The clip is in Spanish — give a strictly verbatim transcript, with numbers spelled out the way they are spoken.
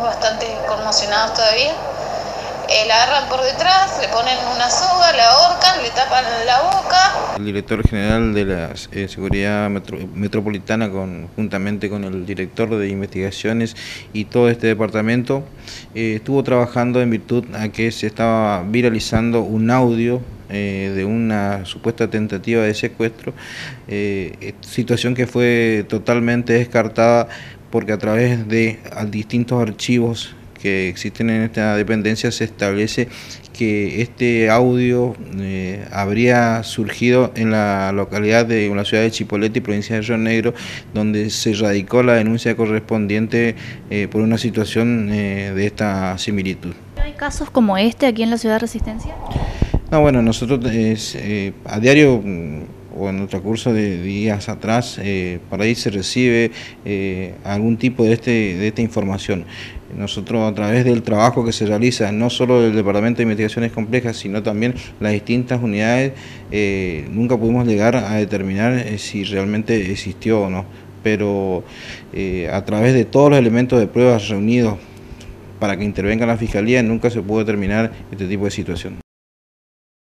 bastante conmocionados todavía. Eh, la agarran por detrás, le ponen una soga, la ahorcan, le tapan la boca. El director general de la eh, Seguridad Metro, Metropolitana, con, juntamente con el director de investigaciones y todo este departamento, eh, estuvo trabajando en virtud a que se estaba viralizando un audio eh, de una supuesta tentativa de secuestro, eh, situación que fue totalmente descartada porque a través de a distintos archivos que existen en esta dependencia se establece que este audio eh, habría surgido en la localidad de la ciudad de Chipoleti, provincia de Río Negro, donde se radicó la denuncia correspondiente eh, por una situación eh, de esta similitud. ¿Hay casos como este aquí en la ciudad de Resistencia? No, bueno, nosotros eh, a diario o en el transcurso de días atrás, eh, por ahí se recibe eh, algún tipo de, este, de esta información. Nosotros, a través del trabajo que se realiza, no solo del Departamento de Investigaciones Complejas, sino también las distintas unidades, eh, nunca pudimos llegar a determinar eh, si realmente existió o no, pero eh, a través de todos los elementos de pruebas reunidos para que intervenga la Fiscalía, nunca se pudo determinar este tipo de situación.